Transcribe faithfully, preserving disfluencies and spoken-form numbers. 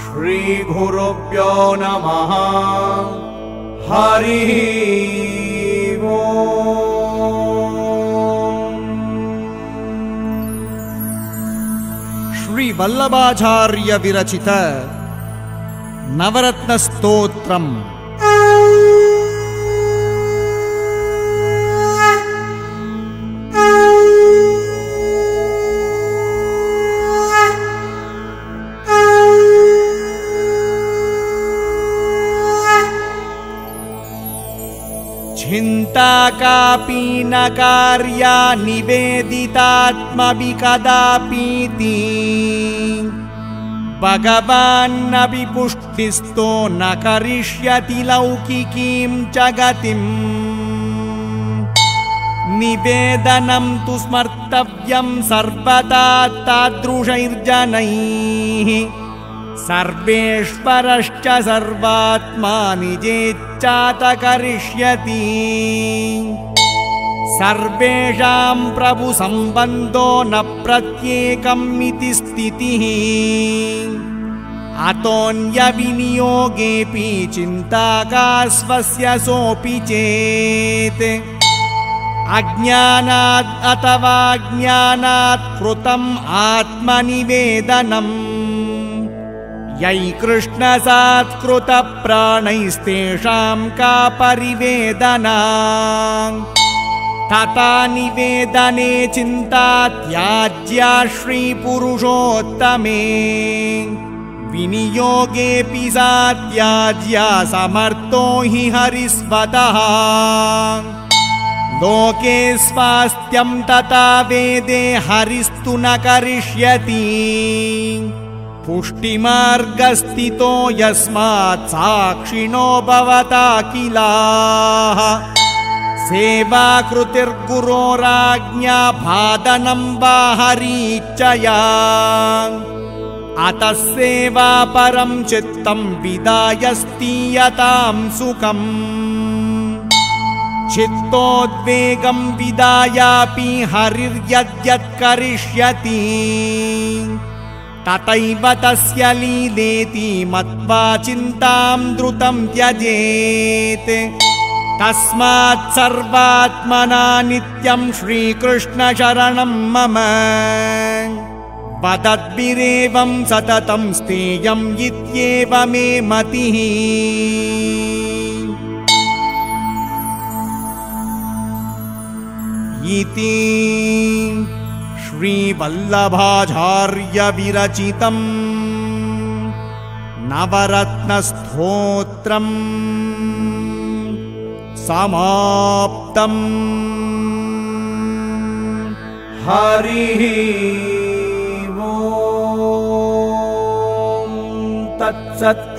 श्रीगुरुभ्यो नमः। हरिः ओम्। श्री वल्लभाचार्य विरचित नवरत्न स्तोत्रम्। चिन्ता कापि न कार्या निवेदितात्मभि कदापीति भगवान्नपि पुष्टिस्तो न करिष्यति लौकिकीं च गतिम्। निवेदनं तु स्मर्तव्यं सर्वदा तादृशैर्जनैः। सर्वेश्वरश्च सर्वात्मा निजेच्छात करिष्यति। सर्वेषां प्रभु सम्बन्धो न प्रत्येकम् इति स्थितिः। अतोऽन्यविनियोगेऽपि चिन्ता का स्वस्य सोऽपि चेत्। अज्ञानात् अथवा ज्ञानात् कृतम् आत्मनिवेदनम्। यै कृष्णसात्कृत प्राणैस्तेषां का परिवेदना। तथा निवेदने चिन्ता त्याज्या श्रीपुरुषोत्तमे। विनियोगेऽपि सा त्याज्या समर्थो हि हरिस्वतः। लोके स्वास्थ्यं तथा वेदे हरिस्तु न करिष्यति। पुष्टिमार्गस्थितो यस्मात् साक्षिणो भवता किलाः। सेवाकृतिर्गुरोराज्ञा भादनं वा हरीच्छया। अतः सेवा परं चित्तं विदाय स्थीयतां सुखम्। चित्तोद्वेगं विदायापि हरिर्यद्यत् करिष्यति। तथैव तस्य लीलेति मत्वा चिन्तां द्रुतं त्यजेत्। तस्मात् सर्वात्मना नित्यं श्रीकृष्ण शरणं मम। वदद्भिरेवं सततं स्तेयं इत्येव मे मतिः। इति श्रीवल्लभाचार्य विरचितम् नवरत्नस्तोत्रम् समाप्तम्। हरिः ओम् तत्सत्।